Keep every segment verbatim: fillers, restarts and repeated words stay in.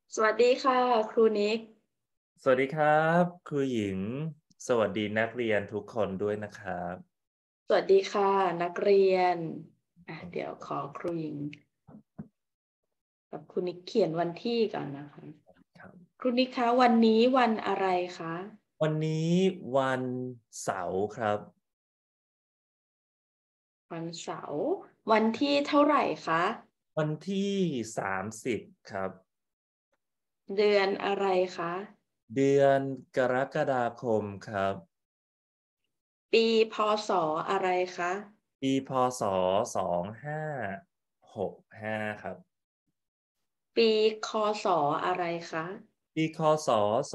สวัสดีค่ะครูนิกสวัสดีครับครูหญิงสวัสดีนักเรียนทุกคนด้วยนะครับสวัสดีค่ะนักเรียนอ่ะเดี๋ยวขอครูหญิงกับครูนิกเขียนวันที่ก่อนนะคะครับครูนิกคะวันนี้วันอะไรคะวันนี้วันเสาร์ครับวันเสาร์วันที่เท่าไหร่คะวันที่สามสิบครับเดือนอะไรคะเดือนกรกฎาคมครับปีพศอะไรคะปีพศสองห้าหกห้าครับปีคศอะไรคะปีคศ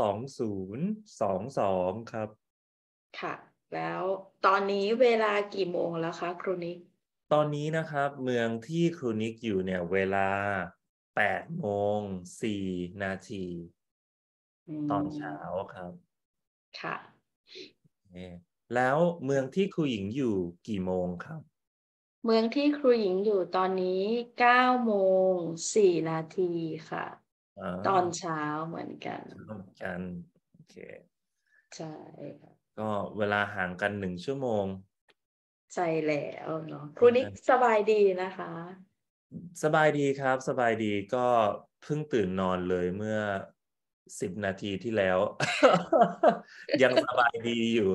สองศูนย์สองสองครับค่ะแล้วตอนนี้เวลากี่โมงแล้วคะครูนิกตอนนี้นะครับเมืองที่ครูนิกอยู่เนี่ยเวลาแปดโมงสี่นาทีอืตอนเช้ามครับค่ะเออแล้วเมืองที่ครูหญิงอยู่กี่โมงครับเมืองที่ครูหญิงอยู่ตอนนี้เก้าโมงสี่นาทีค่ะอ๋ตอนอเช้าเหมือนกันเช้าเหมือนกันโอเคใช่ค่ะก็เวลาห่างกันหนึ่งชั่วโมงใช่แล้วเนาะครูนิกเออสบายดีนะคะสบายดีครับสบายดีก็เพิ่งตื่นนอนเลยเมื่อสิบนาทีที่แล้ว ยังสบายดีอยู่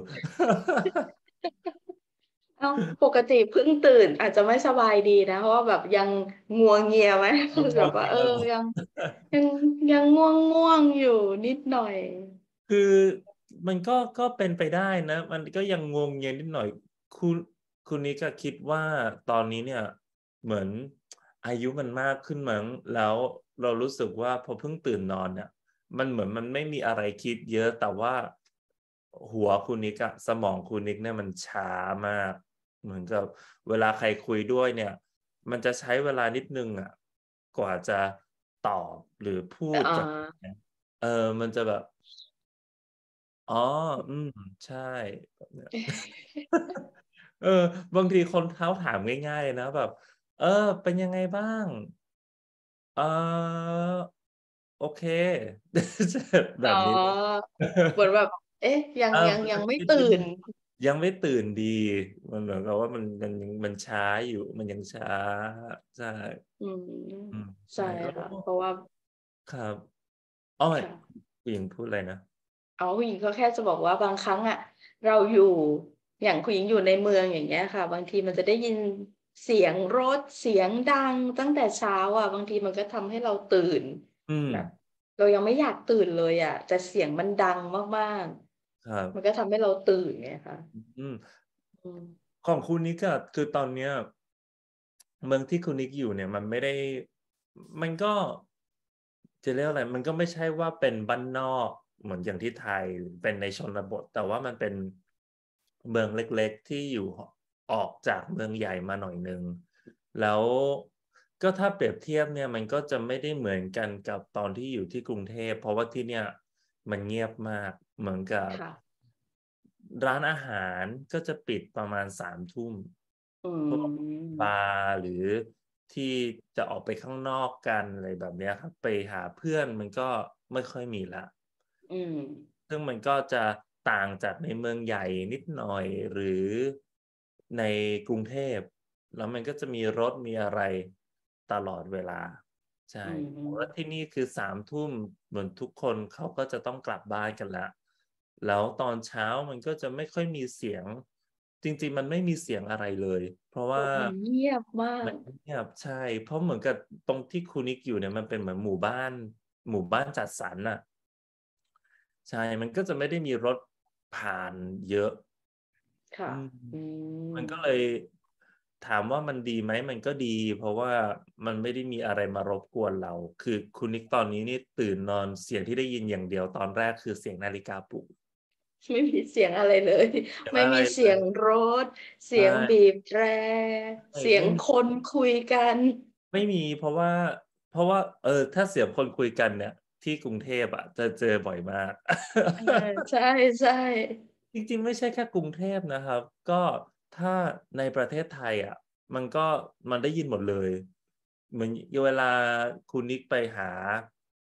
เอ้าปกติเพิ่งตื่นอาจจะไม่สบายดีนะเพราะว่าแบบยังงัวเงียไหมยังงแบบว่าเอองเงียอยู่ยังยังยังง่วงง่วงอยู่นิดหน่อยคือมันก็ก็เป็นไปได้นะมันก็ยังงงเงียนิดหน่อยคุณคุณนิกอะคิดว่าตอนนี้เนี่ยเหมือนอายุมันมากขึ้นมั้งแล้วเรารู้สึกว่าพอเพิ่งตื่นนอนเนี่ยมันเหมือนมันไม่มีอะไรคิดเยอะแต่ว่าหัวคุณนิกอะสมองคุณนิกเนี่ยมันช้ามากเหมือนกับเวลาใครคุยด้วยเนี่ยมันจะใช้เวลานิดนึงอะกว่าจะตอบหรือพูแต่อ่าดกับเออมันจะแบบ อ๋ออืมใช่แบบเนี้ย เออบางทีคนเขาถามง่ายๆเลยนะแบบเออเป็นยังไงบ้างเออโอเคแบอ๋อบนี้เลยเหมือนแบบเอ๊ะยัเอองยังมันจะยังไม่ตื่คิดนิดนึงนยังไม่ตื่นดีมันเหมือนกับว่ามันมันมันช้าอยู่มันยังช้าใช่อืมอืมใช่ใช่แล้วค่ะเพราะว่าครับอ้อยค่ะผู้หญิงพูดอะไรนะอ๋อผู้หญิงก็แค่จะบอกว่าบางครั้งอะเราอยู่อย่างผู้หญิงอยู่ในเมืองอย่างเงี้ยค่ะบางทีมันจะได้ยินเสียงรถเสียงดังตั้งแต่เช้าอะบางทีมันก็ทำให้เราตื่นอืมแบบเรายังไม่อยากตื่นเลยอะแต่เสียงมันดังมากครับๆมันก็ทำให้เราตื่นไงคะอืมอืมของคุณนิกอะคือตอนเนี้ยเมืองที่คุณนิกอยู่เนี่ยมันไม่ได้มันก็จะเรียกอะไรมันก็ไม่ใช่ว่าเป็นบ้านนอกเหมือนอย่างที่ไทยหรือเป็นในชนบทแต่ว่ามันเป็นเมืองเล็กๆที่อยู่ออกจากเมืองใหญ่มาหน่อยนึงแล้วก็ถ้าเปรียบเทียบเนี่ยมันก็จะไม่ได้เหมือนกันกับตอนที่อยู่ที่กรุงเทพเพราะว่าที่เนี่ยมันเงียบมากเหมือนกับค่ะร้านอาหารก็จะปิดประมาณสามทุ่มอืพวกบามร์หรือที่จะออกไปข้างนอกกันอะไรแบบเนี้ยครับไปหาเพื่อนมันก็ไม่ค่อยมีละอืมซึ่งมันก็จะต่างจากในเมืองใหญ่นิดหน่อยหรือในกรุงเทพแล้วมันก็จะมีรถมีอะไรตลอดเวลาใช่อืแล้วที่มนี่คือสามทุ่มเหมือนทุกคนเขาก็จะต้องกลับบ้านกันแล้วแล้วตอนเช้ามันก็จะไม่ค่อยมีเสียงจริงๆมันไม่มีเสียงอะไรเลยเพราะว่าโอ้มันเงียบมามันกเงียบใช่เพราะเหมือนกับตรงที่ครูนิกอยู่เนี่ยมันเป็นเหมือนหมู่บ้านหมู่บ้านจัดสรรน่ะใช่มันก็จะไม่ได้มีรถผ่านเยอะอืค่ะมอืมมันก็เลยถามว่ามันดีไหมมันก็ดีเพราะว่ามันไม่ได้มีอะไรมารบกวนเราคือคุณนิกตอนนี้นี่ตื่นนอนเสียงที่ได้ยินอย่างเดียวตอนแรกคือเสียงนาฬิกาปลุกไม่มีเสียงอะไรเลย ไม่เสียงอะไรมีเสียงเลยรถเสีใช่ยงบีบแตรเสียงไม่ไม่มีคนคุยกันไม่มีเพราะว่าเพราะว่าเออถ้าเสียงคนคุยกันเนี่ยที่กรุงเทพอ่ะจะเจอบ่อยมากเออใช่ใช่จริงๆไม่ใช่แค่กรุงเทพนะครับก็ถ้าในประเทศไทยอ่ะมันก็มันได้ยินหมดเลยเหมือนเวลาคุณนิกไปหา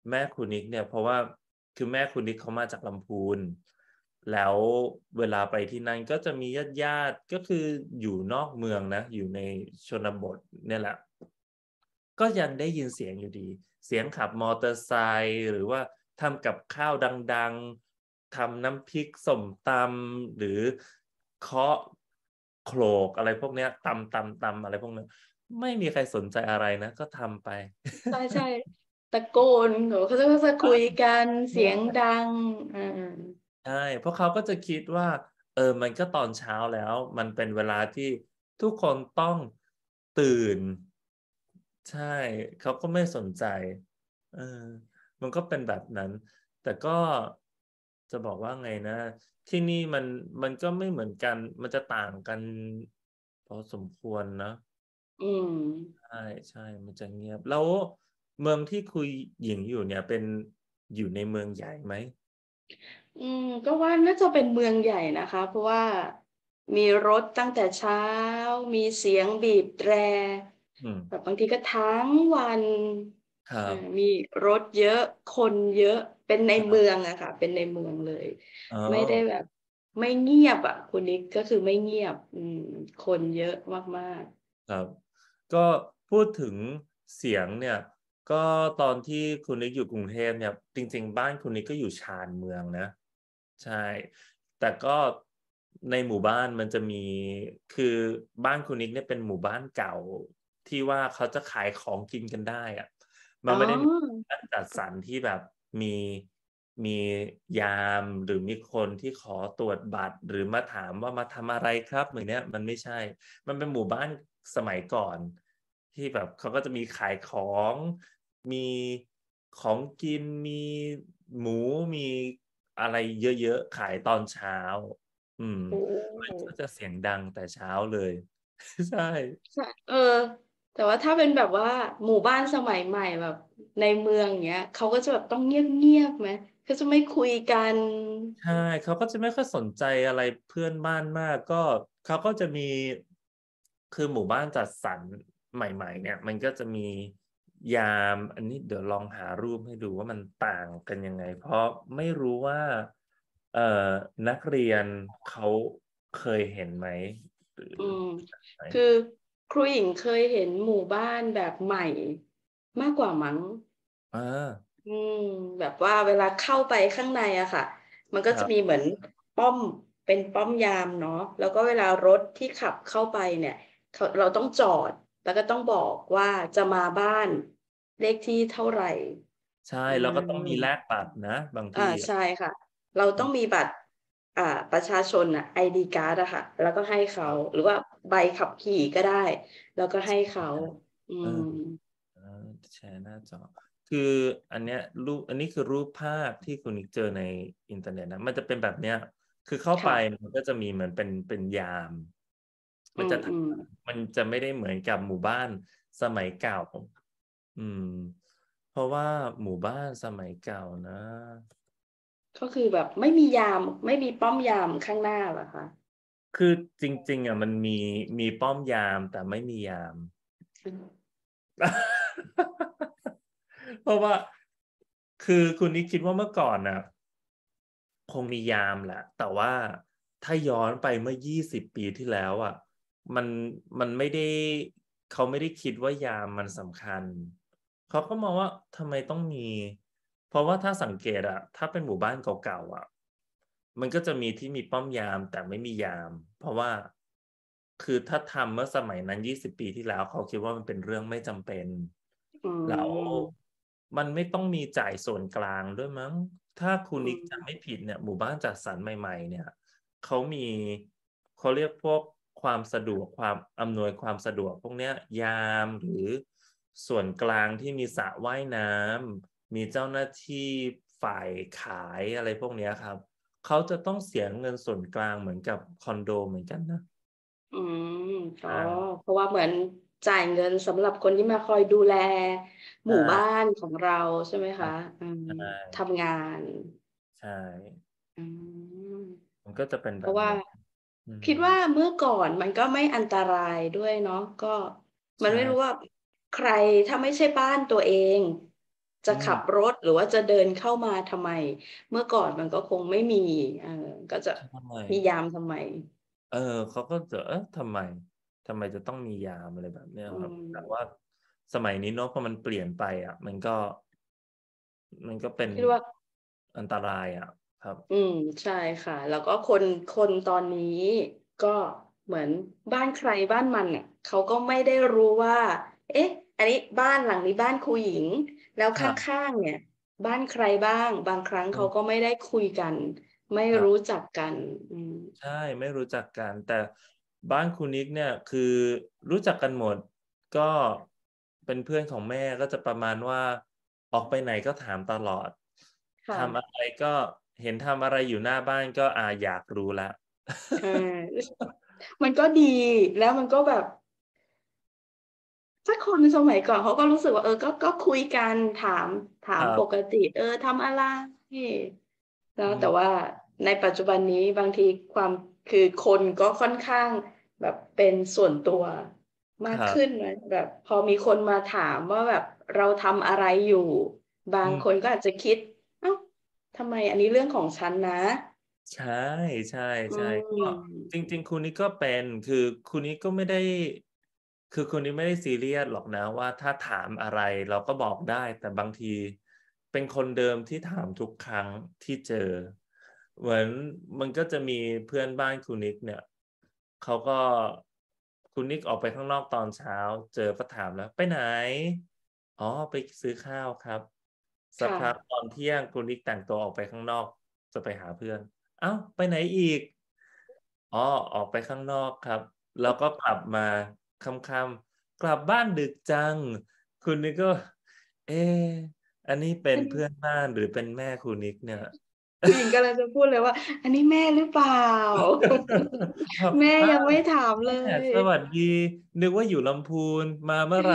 แม่คุณนิกเนี่ยเพราะว่าคือแม่คุณนิกเขามาจากลำพูนแล้วเวลาไปที่นั่นก็จะมีญาติๆก็คืออยู่นอกเมืองนะอยู่ในชนบทเนี่ยแหละก็ยังได้ยินเสียงอยู่ดีเสียงขับมอเตอร์ไซค์หรือว่าทำกับข้าวดังๆทำน้ำพริกส้มตำหรือเคาะโขลกอะไรพวกเนี้ยตำตำตำอะไรพวกนี้ไม่มีใครสนใจอะไรนะก็ทำไปใช่ใช่ตะโกนเขาจะจะคุยกันเสียงดังอ่าใช่เพราะเขาก็จะคิดว่าเออมันก็ตอนเช้าแล้วมันเป็นเวลาที่ทุกคนต้องตื่นใช่เขาก็ไม่สนใจเออมันก็เป็นแบบนั้นแต่ก็จะบอกว่าไงนะที่นี่มันมันก็ไม่เหมือนกันมันจะต่างกันพอสมควรนะอืมใช่ใช่มันจะเงียบแล้วเมืองที่คุยหญิงอยู่เนี่ยเป็นอยู่ในเมืองใหญ่ไหมอืมก็ว่าน่าจะเป็นเมืองใหญ่นะคะเพราะว่ามีรถตั้งแต่เช้ามีเสียงบีบแตรอืมแบบบางทีก็ทั้งวันเอ่อครับมีรถเยอะคนเยอะเป็นในเมืครับองอะค่ะเป็นในเมืองเลยอ๋อไม่ได้แบบไม่เงียบอะคุณนิกก็คือไม่เงียบอืมคนเยอะมากครับก็พูดถึงเสียงเนี่ยก็ตอนที่คุณนิกอยู่กรุงเทพเนี่ยจริงๆบ้านคุณนิกก็อยู่ชานเมืองนะใช่แต่ก็ในหมู่บ้านมันจะมีคือบ้านคุณนิกเนี่ยเป็นหมู่บ้านเก่าที่ว่าเขาจะขายของกินกันได้อะๆอ๋อมันไม่ได้มีการจัดสรรที่แบบมีมียามหรือมีคนที่ขอตรวจบัตรหรือมาถามว่ามาทำอะไรครับเหมือนเนี้ยมันไม่ใช่ มันเป็นหมู่บ้านสมัยก่อนที่แบบเขาก็จะมีขายของมีของกินมีหมูมีอะไรเยอะๆขายตอนเช้าอืมโอ้มันก็จะเสียงดังแต่เช้าเลยใช่ใช่เออแต่ว่าถ้าเป็นแบบว่าหมู่บ้านสมัยใหม่แบบในเมืองเงี้ยเขาก็จะแบบต้องเงียบๆไหมเขาจะไม่คุยกันใช่เขาก็จะไม่ค่อยสนใจอะไรเพื่อนบ้านมากก็เขาก็จะมีคือหมู่บ้านจัดสรรใหม่ๆเนี่ยมันก็จะมียามอันนี้เดี๋ยวลองหารูปให้ดูว่ามันต่างกันยังไงเพราะไม่รู้ว่าเอ่อนักเรียนเขาเคยเห็นไหมหรืออืมไหมคือครูหญิงเคยเห็นหมู่บ้านแบบใหม่มากกว่ามั้งอ่าอืมแบบว่าเวลาเข้าไปข้างในอะค่ะมันก็ครับจะมีเหมือนป้อมเป็นป้อมยามเนาะแล้วก็เวลารถที่ขับเข้าไปเนี่ยเขาเราต้องจอดแล้วก็ต้องบอกว่าจะมาบ้านเลขที่เท่าไหร่ใช่อืแล้วก็ต้องมีแลกมบัตรนะบางอ่าที่ใช่ค่ะเราต้องมีบัตรอ่าประชาชนอ่ะ ไอ ดี การ์ดอะค่ะแล้วก็ให้เขาหรือว่าใบขับขี่ก็ได้แล้วก็ให้เขาอืเอมอ อ่าแชร์หน้าจอคืออันเนี้ยรูปอันนี้คือรูปภาพที่คุณนิกเจอในอินเทอร์เน็ตนะมันจะเป็นแบบเนี้ยคือเข้าไปค่ะมันก็จะมีเหมือนเป็นเป็นยามมันจะอืมอืมมันจะไม่ได้เหมือนกับหมู่บ้านสมัยเก่าอืมเพราะว่าหมู่บ้านสมัยเก่านะก็คือแบบไม่มียามไม่มีป้อมยามข้างหน้าเหรอคะคือจริงๆอ่ะมันมีมีป้อมยามแต่ไม่มียามอืมเพราะว่าคือคุณนิกคิดว่าเมื่อก่อนน่ะคงมียามแหละแต่ว่าถ้าย้อนไปเมื่อยี่สิบปีที่แล้วอ่ะมันมันไม่ได้เขาไม่ได้คิดว่ายามมันสำคัญเขาก็มองว่าทำไมต้องมีเพราะว่าถ้าสังเกตอ่ะถ้าเป็นหมู่บ้านเก่าๆอ่ะมันก็จะมีที่มีป้อมยามแต่ไม่มียามเพราะว่าคือถ้าทำเมื่อสมัยนั้นยี่สิบปีที่แล้วเขาคิดว่ามันเป็นเรื่องไม่จำเป็นอืแล้วมมันไม่ต้องมีจ่ายส่วนกลางด้วยมั้งถ้าคุณอืนิกจำไม่มผิดเนี่ยหมู่บ้านจัดสรรใหม่ๆเนี่ยเขามีเขาเรียกพวกความสะดวกความอำนวยความสะดวกพวกเนี้ยยามหรือส่วนกลางที่มีสระว่ายน้ำมีเจ้าหน้าที่ฝ่ายขายอะไรพวกเนี้ยครับเขาจะต้องเสียเงินส่วนกลางเหมือนกับคอนโดเหมือนกันนะอืมอ๋ออ่าเพราะว่าเหมือนจ่ายเงินสำหรับคนที่มาคอยดูแลหมู่บ้าใช่นของเราใช่ไหมคะอืมใช่ทำงานใช่อืมมันก็จะเป็นเพราะว่าแบบนั้นอืคิดมว่าเมื่อก่อนมันก็ไม่อันตรายด้วยเนาะก็มันใช่ไม่รู้ว่าใครถ้าไม่ใช่บ้านตัวเองจะอืขับมรถ หรือว่าจะเดินเข้ามาทำไม เมื่อก่อนมันก็คงไม่มี เออ ก็จะใชมี่ยามทำไมเออ เขาก็จะ เอ๊ะ ทำไม ทำไมจะต้องมียาม อะไรแบบเนี้ยอืครับ แต่ว่ามสมัยนี้เนาะ พอมันเปลี่ยนไปอะ มันก็ มันก็เป็นคิดว่าอันตรายอะครับอืม ใช่ค่ะ แล้วก็คน คนตอนนี้ก็เหมือนบ้านใครบ้านมันน่ะ เขาก็ไม่ได้รู้ว่า เอ๊ะ อันนี้บ้านหลังนี้บ้านครูหญิง แล้วขครับ้าง ๆ เนี่ยบ้านใครบ้าง บางครั้งอเืขามก็ไม่ได้คุยกัน ไม่ครัรบู้จักกัน อืมใช่ ไม่รู้จักกัน แต่บ้านครูนิกเนี่ย คือรู้จักกันหมด ก็เป็นเพื่อนของแม่ ก็จะประมาณว่า ออกไปไหนก็ถามตลอดค่ทำะอะไรก็ เห็นทำอะไรอยู่หน้าบ้านก็ อา อยากรู้แล้วเออ มันก็ดี แล้วมันก็แบบ ถ้าคนสมัยก่อนเขาก็รู้สึกว่า เออ ก็ ก็คุยกัน ถาม ถาครมับปกติ เออ ทำอะไร เนาอืะ แต่มว่าในปัจจุบันนี้บางทีความ คือคนก็ค่อนข้างแบบเป็นส่วนตัวมากขครับึ้นไหม แบบพอมีคนมาถามว่าแบบเราทำอะไรอยู่ บาอืมงคนก็อาจจะคิด "อ้าว ทำไม อันนี้เรื่องของฉันนะ" ใช่ ใชอื่ๆ ก็มจริง ๆ ครูนิกก็เป็น คือครูนิกก็ไม่ได้ คือครูนิกไม่ได้ซีเรียสหรอกนะว่า ถ้าถามอะไรเราก็บอกได้ แต่บางทีเป็นคนเดิมที่ถามทุกครั้งที่เจอ เหมือนมันก็จะมีเพื่อนบ้านครูนิกเนี่ย เขาก็ ครูนิกออกไปข้างนอกตอนเช้า เจอก็ถามแล้ว "ไปไหน?" "อ๋อ ไปซื้อข้าวครับ" สคัก่พักะตอนเที่ยงครูนิกแต่งตัวออกไปข้างนอก จะไปหาเพื่อน "อ้าว ไปไหนอีก?" "อ๋อ ออกไปข้างนอกครับ" แล้วก็กลับมาค่ำ ๆ "กลับบ้านดึกจัง" ครูนิกก็ เอ๊ อันนี้เป็นเพื่อนบ้านหรือเป็นแม่ครูนิกเนี่ย? ผู้หญิงกำลังจะพูดเลยว่า "อันนี้แม่หรือเปล่า?" บอกแม่ "อ้าวยังไม่ถามแเลม่ยสวัสดี นึกว่าอยู่ลำพูน มาเมื่อไร?"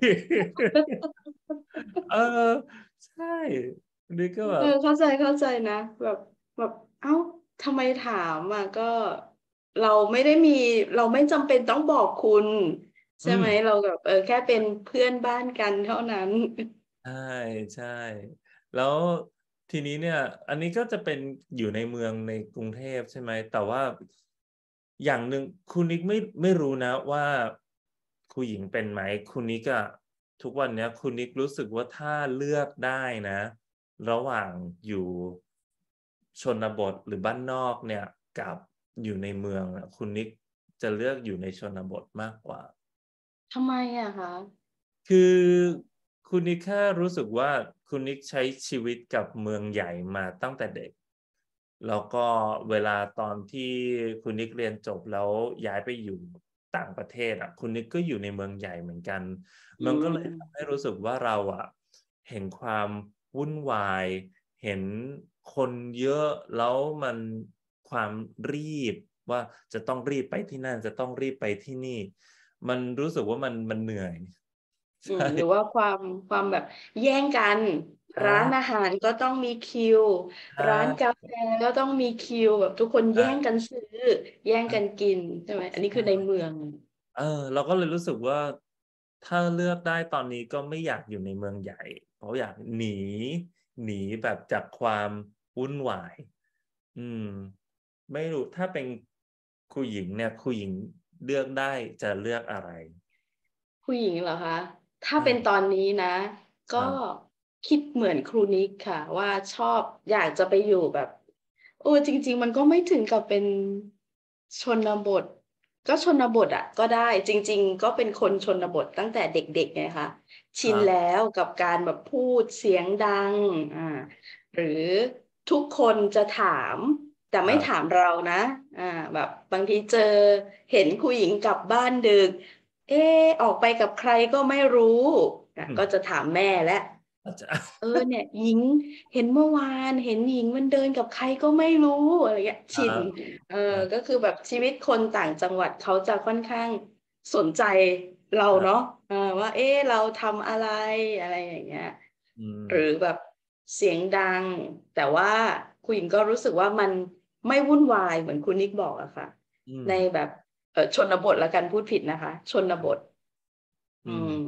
เออ ใช่ นี่ก็เแบออบเข้าใจ ๆ นะ แบบ แบบ อ้าว ทำไมถามอะ ก็เราไม่ได้มี เราไม่จำเป็นต้องบอกคุณ ใชอื่ไหมมเราแบบ เออ แค่เป็นเพื่อนบ้านกันเท่านั้นใช่ ๆ แล้วทีนี้เนี่ย อันนี้ก็จะเป็นอยู่ในเมืองในกรุงเทพ ใช่ไหม แต่ว่าอย่างหนึ่งครูนิกไม่ ไม่รู้นะว่า ครูหญิงเป็นไหม ครูนิกอะ ทุกวันเนี้ยครูนิกรู้สึกว่า ถ้าเลือกได้นะ ระหว่างอยู่ชนบทหรือบ้านนอกเนี่ย กับอยู่ในเมืองอะ ครูนิกจะเลือกอยู่ในชนบทมากกว่าทำไมอะคะ? คือครูนิกแค่รู้สึกว่า ครูนิกใช้ชีวิตกับเมืองใหญ่มาตั้งแต่เด็ก แล้วก็เวลาตอนที่ครูนิกเรียนจบแล้วย้ายไปอยู่ต่างประเทศอะ ครูนิกก็อยู่ในเมืองใหญ่เหมือนกันอืมันก็เลยทำมให้รู้สึกว่า เราอะเห็นความวุ่นวาย เห็นคนเยอะ แล้วมันความรีบว่า จะต้องรีบไปที่นั่น จะต้องรีบไปที่นี่ มันรู้สึกว่ามัน มันเหนื่อยอใืชม หรือ่ว่าความ ความแบบแย่งกันใชร้านอา่หารก็ต้องมีคิวใชร้านกา่แฟก็ต้องมีคิว แบบทุกคนใชแย่ง่กันซื้อ แย่งเออกันกิน ใช่ไหม อันนี้ใชคือใน่เมืองเออ เราก็เลยรู้สึกว่า ถ้าเลือกได้ตอนนี้ก็ไม่อยากอยู่ในเมืองใหญ่ เพราะอยากหนี หนีแบบจากความวุ่นวาย อืม ไม่รู้ ถ้าเป็นครูหญิงเนี่ย ครูหญิงเลือกได้จะเลือกอะไร? ผู้หญิงเหรอคะ? ถ้าอเป็นาตอนนี้นะ กคร็ับคิดเหมือนครูนิกค่ะว่า ชอบ อยากจะไปอยู่แบบ เออ จริง ๆ มันก็ไม่ถึงกับเป็นชนบท ก็ชนบทอะก็ได้ จริง ๆ ก็เป็นคนชนบทตั้งแต่เด็ก ๆ ไงคะ ชคิรนัแบล้วกับการแบบพูดเสียงดัง อา หรือทุกคนจะถาม แต่ไมคร่ับถามเรานะ อา แบบบางทีเจอ เห็นครูหญิงกลับบ้านดึก "เอ๊ ออกไปกับใครก็ไม่รู้" อะอืมก็จะถามแม่แล้วอาจจะ "เออ เนี่ยหญิง เห็นเมื่อวาน เห็นหญิงมันเดินกับใครก็ไม่รู้" อะไรเงี้ยคชรัินบเออครับก็คือแบบชีวิตคนต่างจังหวัดเขาจะค่อนข้างสนใจเราครัเบนาะ เออ ว่า เอ๊ เราทำอะไร อะไรอย่างเงี้ยอืหรืมอแบบเสียงดัง แต่ว่าครูหญิงก็รู้สึกว่า มันไม่วุ่นวายเหมือนครูนิกบอกอะค่ะ ในอืมแบบ เอ่อ ชนบทแล้วกัน พูดผิดนะคะ ชนครับบทออืืมม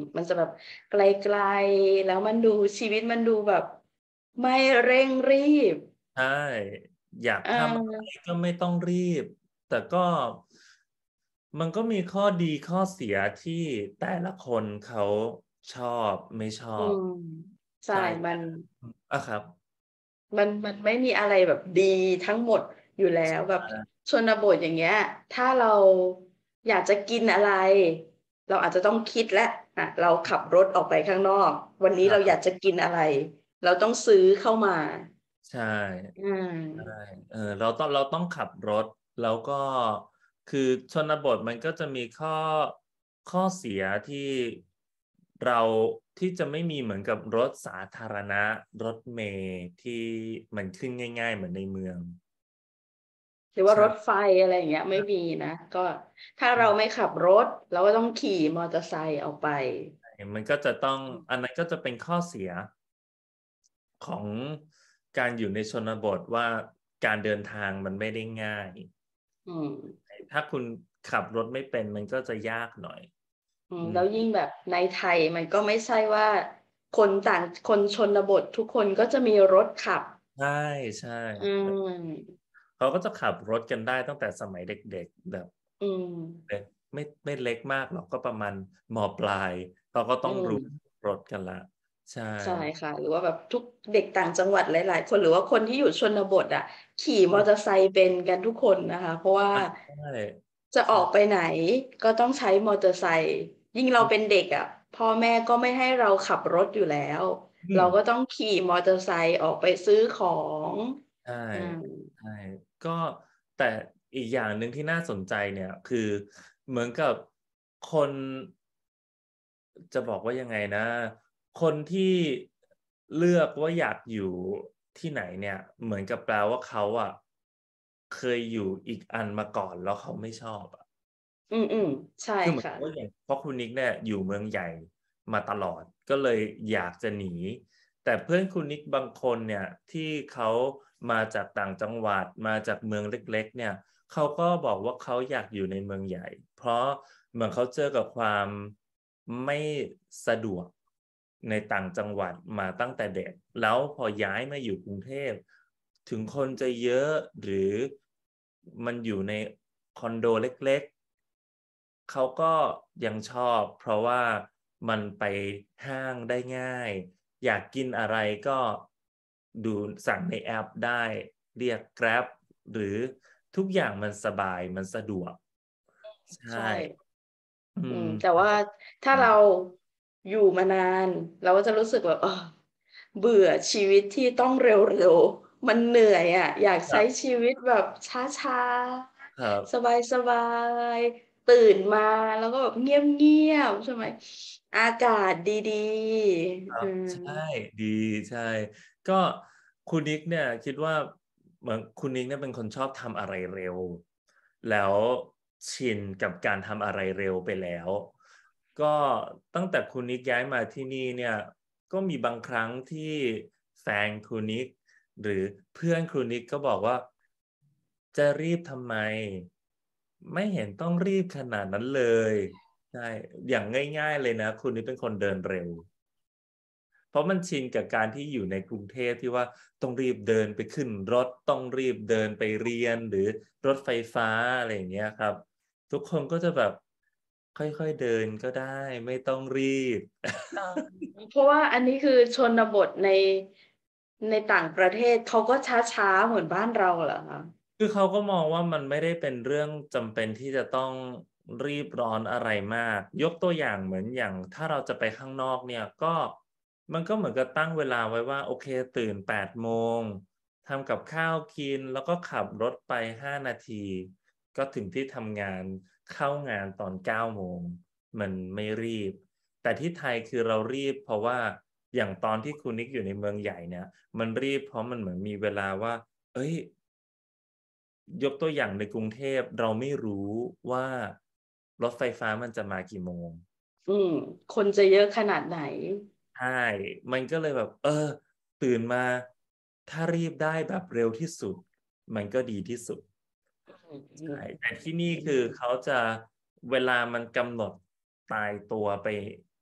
มันจะแบบไกลๆแล้วมันดูชีวิตมันดูแบบไม่เร่งรีบใช่อยากเอทำอะไรอก็ไม่ต้องรีบ แต่ก็มันก็มีข้อดีข้อเสียที่แต่ละคนเขาชอบไม่ชออืบมใช่ใช่มันอ่ะครับมันมันไม่มีอะไรแบบดีทั้งหมดอยู่แล้วแบบชนบทอย่างเงี้ยถ้าเราอยากจะกินอะไรเราอาจจะต้องคิดแล้วอ่ะเราขับรถออกไปข้างนอกวันนี้เราอยากครับจะกินอะไรเราต้องซื้อเข้ามาใช่อืใช่มเออเราต้องเราต้องขับรถแล้วก็คือชนบทมันก็จะมีข้อข้อเสียที่เราที่จะไม่มีเหมือนกับรถสาธารณะรถเมล์ที่มันขึ้นง่ายๆเหมือนในเมืองหรือว่ารถใช่ไฟอะไรอย่างเงี้ยไม่มีนะก็ถ้าเราไม่ขับรถเราก็ต้องขี่มอเตอร์ไซค์ออกไปมันก็จะต้องอันนั้นก็จะเป็นข้อเสียของการอยู่ในชนบทว่าการเดินทางมันไม่ได้ง่ายอืมถ้าคุณขับรถไม่เป็นมันก็จะยากหน่อยอืมอืมแล้วยิ่งแบบในไทยมันก็ไม่ใช่ว่าคนต่างคนชนบททุกคนก็จะมีรถขับใช่ใช่อืมเขาก็จะขับรถกันได้ตั้งแต่สมัยเด็กๆแบบอืมเล็กไม่ไม่เล็กมากหรอกก็ประมาณมปลายเขาก็อืต้องรู้มรถกันละใช่ใช่ค่ะหรือว่าแบบทุกเด็กต่างจังหวัดหลายๆคนหรือว่าคนที่อยู่ชนบทอะขี่มอเตอร์ไซค์เป็นกันทุกคนนะคะเพราะว่าอ่ะใช่จะอใช่อกไปไหนก็ต้องใช้มอเตอร์ไซค์ยิ่งเราเป็นเด็กอะพ่อแม่ก็ไม่ให้เราขับรถอยู่แล้วอืมเราก็ต้องขี่มอเตอร์ไซค์ออกไปซื้อของใช่อืมใช่ก็แต่อีกอย่างหนึ่งที่น่าสนใจเนี่ยคือเหมือนกับคนจะบอกว่ายังไงนะคนที่เลือกว่าอยากอยู่ที่ไหนเนี่ยเหมือนกับแปลว่าเขาอ่ะเคยอยู่อีกอันมาก่อนแล้วเขาไม่ชอบอ่ะอืมอืมใช่คือเหมือนค่ะกับว่าอย่างเพราะคุณนิกเนี่ยอยู่เมืองใหญ่มาตลอดก็เลยอยากจะหนีแต่เพื่อนคุณนิกบางคนเนี่ยที่เขามาจากต่างจังหวัดมาจากเมืองเล็กๆเนี่ยเขาก็บอกว่าเขาอยากอยู่ในเมืองใหญ่เพราะเหมือนเขาเจอกับความไม่สะดวกในต่างจังหวัดมาตั้งแต่เด็กแล้วพอย้ายมาอยู่กรุงเทพถึงคนจะเยอะหรือมันอยู่ในคอนโดเล็กๆ เขาก็ยังชอบเพราะว่ามันไปห้างได้ง่ายอยากกินอะไรก็ดูสั่งในแอปได้เรียก Grab หรือทุกอย่างมันสบายมันสะดวกใช่ใช่อือืมแต่มว่าถ้าเราอยู่มานานเราก็จะรู้สึกแบบเออเบื่อชีวิตที่ต้องเร็วๆมันเหนื่อยอ่ะอยากใช้ครับชีวิตแบบช้าครับๆสบายๆตื่นมาแล้วก็แบบเงียบๆใช่ไหมอากาศดีๆอืครับมใช่ดีใช่ก็คุณนิกเนี่ยคิดว่าเหมือนคุณนิกเนี่ยเป็นคนชอบทำอะไรเร็วแล้วชินกับการทำอะไรเร็วไปแล้วก็ตั้งแต่คุณนิกย้ายมาที่นี่เนี่ยก็มีบางครั้งที่แฟนคุณนิกหรือเพื่อนคุณนิกก็บอกว่าจะรีบทำไมไม่เห็นต้องรีบขนาดนั้นเลยใช่อย่างง่ายๆเลยนะคุณนิกเป็นคนเดินเร็ว เพราะมันชินกับการที่อยู่ในกรุงเทพที่ว่าต้องรีบเดินไปขึ้นรถต้องรีบเดินไปเรียนหรือรถไฟฟ้าอะไรอย่างเงี้ยครับทุกคนก็จะแบบค่อยๆเดินก็ได้ไม่ต้องรีบเออเพราะว่าอันนี้คือชนบทในในต่างประเทศเขาก็ช้าๆเหมือนบ้านเราเหรอคะคือเขาก็มองว่ามันไม่ได้เป็นเรื่องจำเป็นที่จะต้องรีบร้อนอะไรมากยกตัวอย่างเหมือนอย่างถ้าเราจะไปข้างนอกเนี่ยก็มันก็เหมือนกับตั้งเวลาไว้ว่าโอเคตื่นแปดโมงทำกับข้าวกินแล้วก็ขับรถไปห้านาทีก็ถึงที่ทำงานเข้างานตอนเก้าโมงมันไม่รีบแต่ที่ไทยคือเรารีบเพราะว่าอย่างตอนที่คุณนิกอยู่ในเมืองใหญ่เนี่ยมันรีบเพราะมันเหมือนมีเวลาว่า เอ้ยยกตัวอย่างในกรุงเทพเราไม่รู้ว่ารถไฟฟ้ามันจะมากี่โมงอืมคนจะเยอะขนาดไหนใช่มันก็เลยแบบเออตื่นมาถ้ารีบได้แบบเร็วที่สุดมันก็ดีที่สุดอืมอืใช่มแต่ที่นี่อืคือมเขาจะเวลามันกำหนดตายตัวไป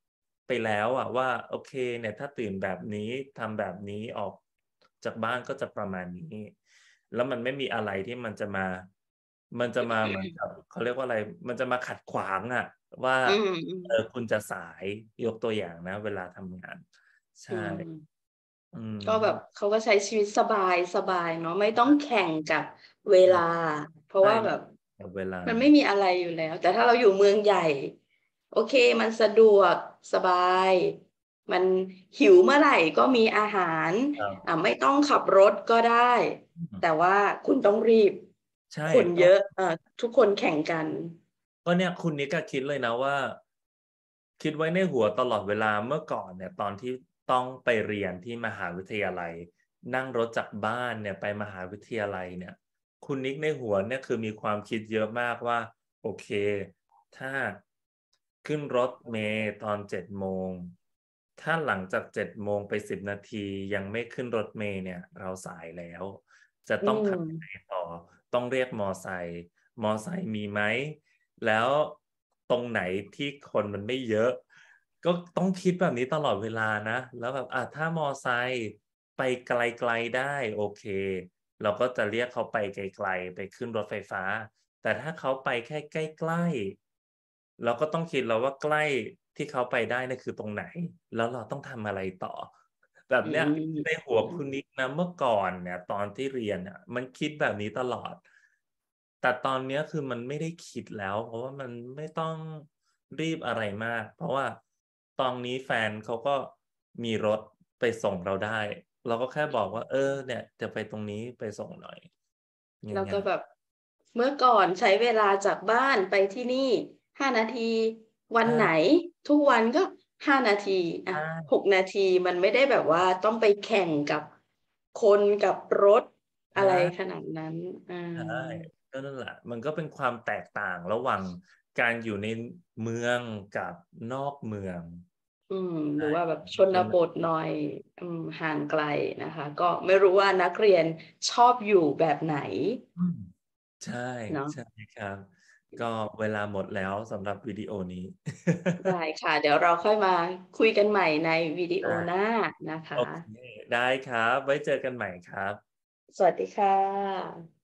ไปแล้วอะว่าโอเคเนี่ยถ้าตื่นแบบนี้ทำแบบนี้ออกจากบ้านก็จะประมาณนี้แล้วมันไม่มีอะไรที่มันจะมามันจะมาเหมือนกับเขาเรียกว่าอะไรมันจะมาขัดขวางอะว่าอืมอืมเออคุณจะสายยกตัวอย่างนะเวลาทำงานอืใช่มอืก็แบบมเขาก็ใช้ชีวิตสบายสบายเนาะไม่ต้องแข่งกับเวใช่ลาเพราะใช่ว่าแบบกับเวลามันไม่มีอะไรอยู่แล้วแต่ถ้าเราอยู่เมืองใหญ่โอเคมันสะดวกสบายมันหิวเมื่อไหร่ก็มีอาหารอ่าครับไม่ต้องขับรถก็ได้อืมแต่ว่าคุณต้องรีบใช่คนต้องเยอะเอ่อทุกคนแข่งกันก็เนี่ยคุณนิกก็คิดเลยนะว่าคิดไว้ในหัวตลอดเวลาเมื่อก่อนเนี่ยตอนที่ต้องไปเรียนที่มหาวิทยาลัยนั่งรถจากบ้านเนี่ยไปมหาวิทยาลัยเนี่ยคุณนิกในหัวเนี่ยคือมีความคิดเยอะมากว่าโอเคถ้าขึ้นรถเมล์ตอนเจ็ดโมงถ้าหลังจากเจ็ดโมงไปสิบนาทียังไม่ขึ้นรถเมล์เนี่ยเราสายแล้วจะอืต้องทำยังไงมต่อต้องเรียกมอไซค์มอไซค์มีไหม แล้วตรงไหนที่คนมันไม่เยอะก็ต้องคิดแบบนี้ตลอดเวลานะแล้วแบบอ่ะถ้ามอไซค์ไปไกลๆได้โอเคเราก็จะเรียกเขาไปไกลๆไปขึ้นรถไฟฟ้าแต่ถ้าเขาไปแค่ใกล้ๆเราก็ต้องคิดแล้วว่าใกล้ที่เขาไปได้เนี่ยคือตรงไหนแล้วเราต้องทำอะไรต่อแบบอืเนี้ยในมหัวคุณนิกนะเมื่อก่อนเนี่ยตอนที่เรียนอ่ะมันคิดแบบนี้ตลอด แต่ตอนเนี้ยคือมันไม่ได้คิดแล้วเพราะว่ามันไม่ต้องรีบอะไรมากเพราะว่าตอนนี้แฟนเขาก็มีรถไปส่งเราได้เราก็แค่บอกว่าเออเนี่ยจะไปตรงนี้ไปส่งหน่อยง่ายแล้วก็แบบเมื่อก่อนใช้เวลาจากบ้านไปที่นี่ห้านาทีๆใช่วันไหนทุกวันก็ห้านาทีอ่ะใช่หกนาทีมันไม่ได้แบบว่าต้องไปแข่งกับคนกับรถอะไรใช่ขนาดนั้นอ่าใช่ก็นั่นแหละมันก็เป็นความแตกต่างระหว่างการอยู่ในเมืองกับนอกเมืองอืมหรือใช่ว่าแบบชนเป็นบทหน่อยอืมห่างไกลนะคะก็ไม่รู้ว่านักเรียนชอบอยู่แบบไหนอืมใช่เนาะใช่ครับก็เวลาหมดแล้วสำหรับวิดีโอนี้ได้ค่ะเดี๋ยวเราค่อยมาคุยกันใหม่ในวิดีโออ่าหน้านะคะโอเคได้ครับไว้เจอกันใหม่ครับสวัสดีค่ะ